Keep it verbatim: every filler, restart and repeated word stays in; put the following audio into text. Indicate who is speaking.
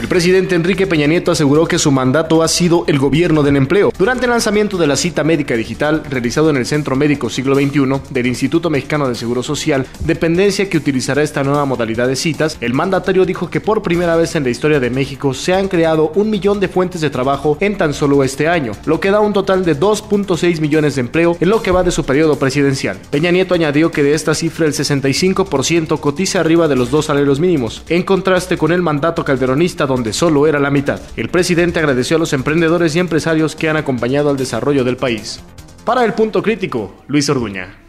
Speaker 1: El presidente Enrique Peña Nieto aseguró que su mandato ha sido el gobierno del empleo. Durante el lanzamiento de la cita médica digital realizado en el Centro Médico Siglo veintiuno del Instituto Mexicano del Seguro Social, dependencia que utilizará esta nueva modalidad de citas, el mandatario dijo que por primera vez en la historia de México se han creado un millón de fuentes de trabajo en tan solo este año, lo que da un total de dos punto seis millones de empleo en lo que va de su periodo presidencial. Peña Nieto añadió que de esta cifra el sesenta y cinco por ciento cotiza arriba de los dos salarios mínimos, en contraste con el mandato calderonista donde solo era la mitad. El presidente agradeció a los emprendedores y empresarios que han acompañado al desarrollo del país. Para El Punto Crítico, Luis Orduña.